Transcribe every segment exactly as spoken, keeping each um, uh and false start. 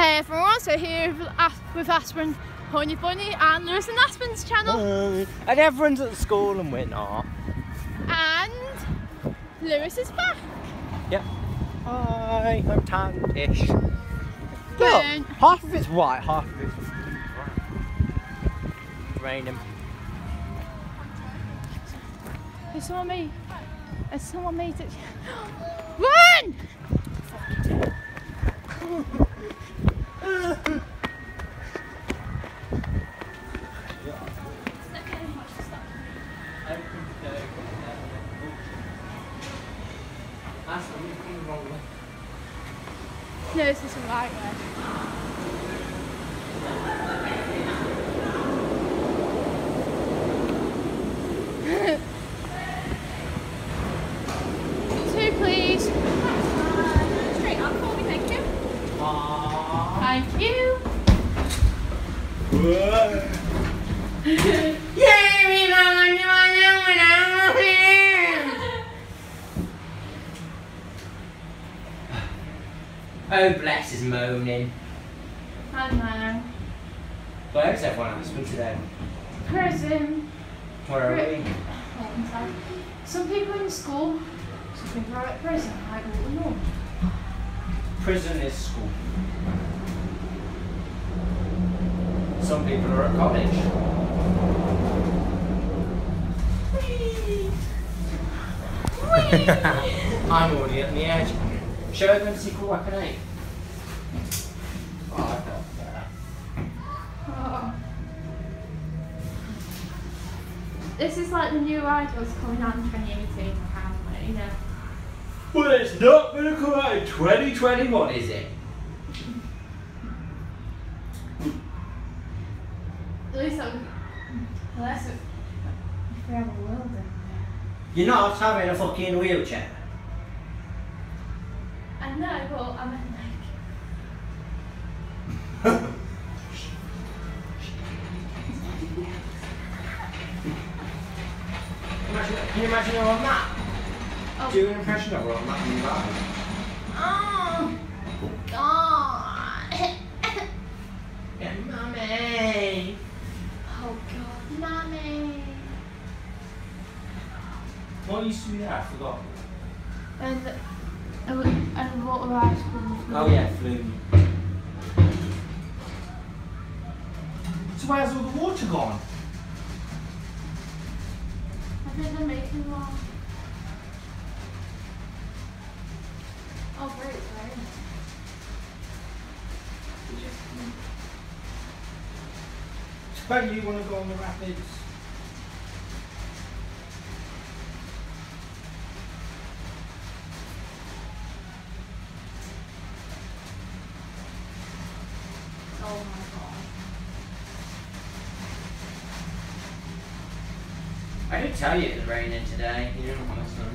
Hey everyone, so here with, As with Aspen Honey Bunny and Lewis and Aspen's channel. Uh, and everyone's at school and we're not. And Lewis is back. Yep. Hi, I'm tan-ish. Look, Burn. half of it's white, half of it's brown. It's raining. Has someone made, has someone made it? Run! No, this is the right way. Two, please. Straight up for me, thank you. Aww. Thank you. Oh, bless is moaning. I know. Where's everyone else today? Prison. Where are Pri- we? Some people in school, some people are at prison. I don't know. Prison is school. Some people are at college. I'm already at the edge. Show them Secret Weapon eight. Oh, I got that. Oh. This is like the new Idols coming out in twenty eighteen, apparently, you know. Well, it's not going to come out in twenty twenty-one, is it? At least that would, unless it, if we have a world in there. You're not having a fucking wheelchair. I know, but I meant like. Imagine, can you imagine her on that? Oh. Do an impression of her on that new ride. Oh, God. Yeah, mummy. Oh, God, Mommy. What used to be there? I forgot. And, and, and water ice cream. Oh yeah, flume. So where's all the water gone? I think they're making one. Oh, great, right? Suppose you want to go on the rapids. Oh my God. I did tell you it was raining today. You didn't want to listen.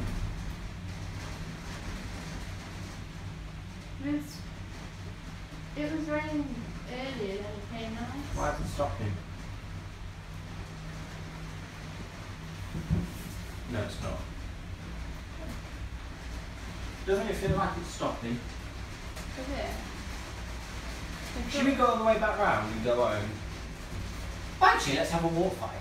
It was, it was raining earlier than it came out. Why is it stopping? No, it's not. Doesn't it feel like it's stopping? Is it? Should we go all the way back round and go home? Well, actually, let's have a walk fight.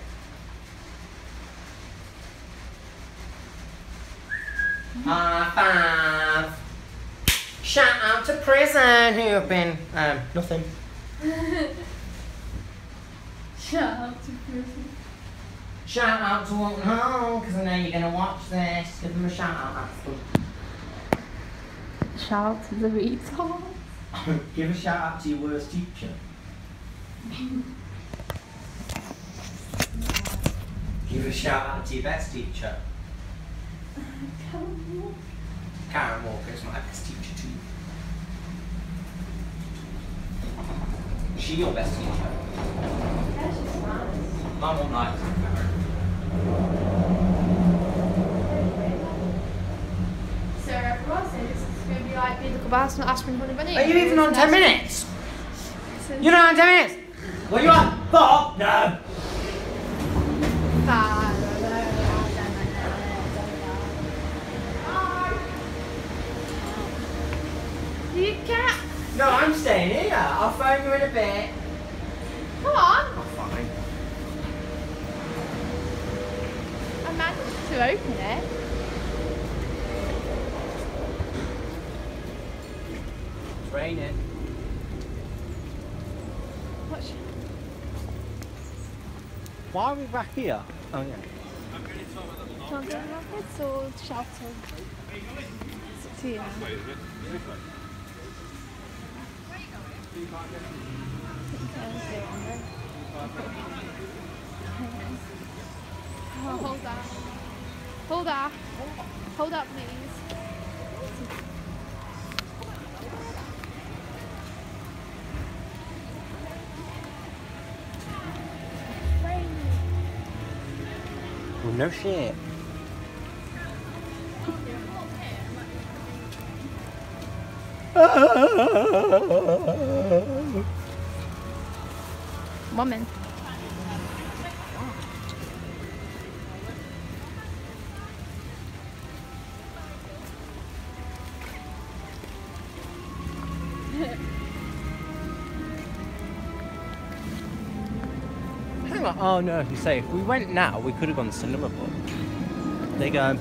High five! Shout out to prison who have been um nothing. Shut up to prison. Shout out to Walton Hall because I know you're gonna watch this. Give them a shout out. That's good. Shout out to the retards. Give a shout out to your worst teacher. Give a shout out to your best teacher. Karen Walker is my best teacher too. Is she your best teacher? Yeah, she's nice. Mum won't like it, Karen. So everyone, so this is going to be like being the Cabas and Aspen Honey Bunny. Are you even on ten minutes? You're not on ten minutes? What are you on? Four? No. Five. You can't. No, I'm staying here. I'll phone you in a bit. Come on. Oh, fine. I managed to open it. It's raining. What's... Why are we back here? Oh, yeah. Jumping rapids or shelter? It's up to you now. Oh, hold that. Hold that. Hold up, please. Well, no shit. Woman. Hang on. Oh no, you say if we went now, we could have gone to cinema, but they go.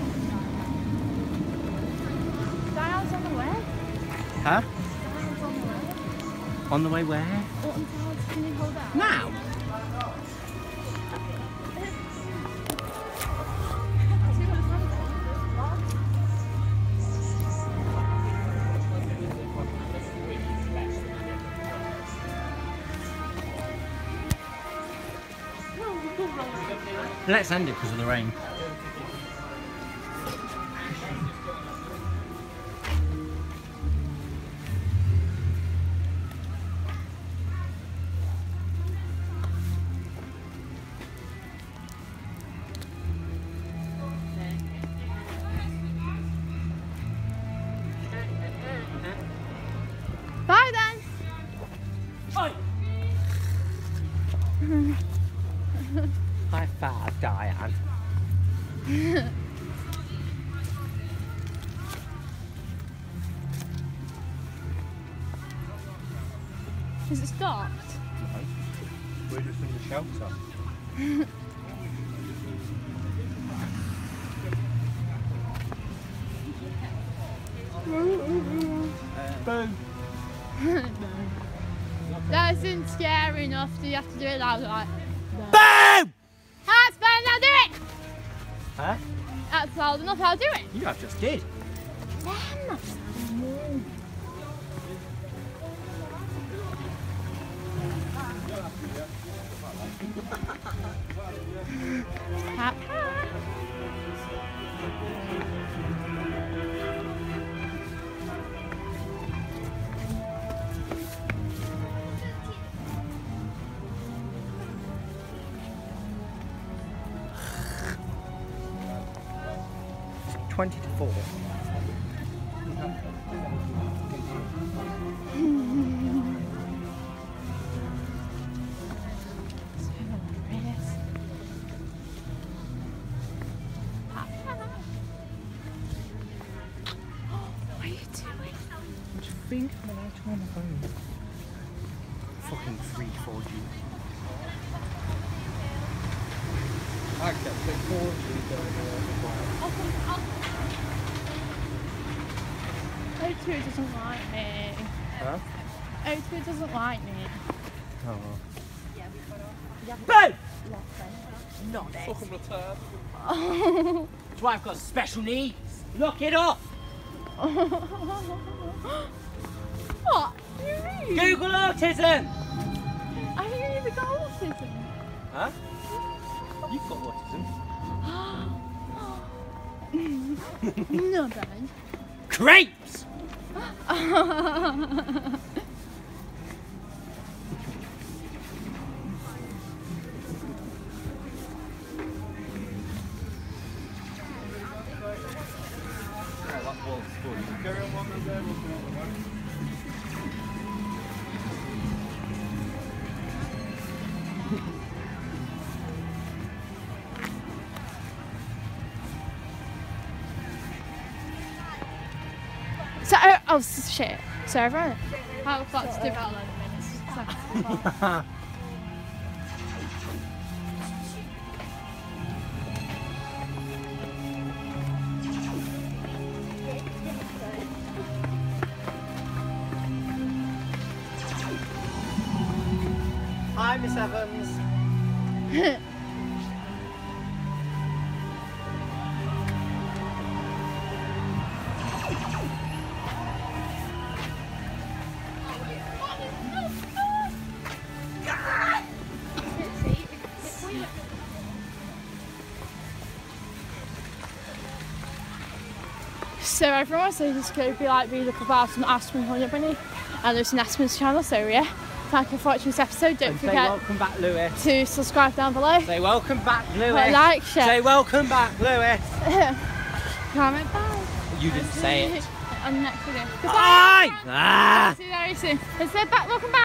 Dial's on the way. Huh? Dial's on the way. On the way where? Alton Towers, can you hold out? Now. See what's happening? Let's end it because of the rain. Bye then. High five, Diane. Is it stopped? We're just in the shelter. Boom. That isn't scary enough, so you have to do it loud like. Boom! That's fine, I'll do it! Huh? That's loud enough, I'll do it! You have just did. Tap, tap. Twenty to four. What are you doing? What do you think? I'm allowed to on the phone. Fucking three, four G. I kept saying four G going I'll come, I'll O two doesn't like me. Huh? O two doesn't like me. Oh. Boom! Not it. Fucking return. That's why I've got special needs. Look it up. What? Do you mean? Google autism. I hear you've got autism. Huh? You've got autism. No, Ben. Crepes. So, oh, oh shit. So everyone. I've got to do about eleven minutes. So I have to do that. Hi, Miss Evans. So everyone says it's going to be like really look about an Aspen Honey Bunny, and it's an Aspen's channel. So yeah, thank you for watching this episode. Don't And say forget welcome back, Lewis. to subscribe down below. Say welcome back, Lewis. Like, share. Say welcome back, Lewis. Comment, bye. You didn't say it. On the next video. Goodbye. Bye. Ah. See you very soon. Let's say back. Welcome back.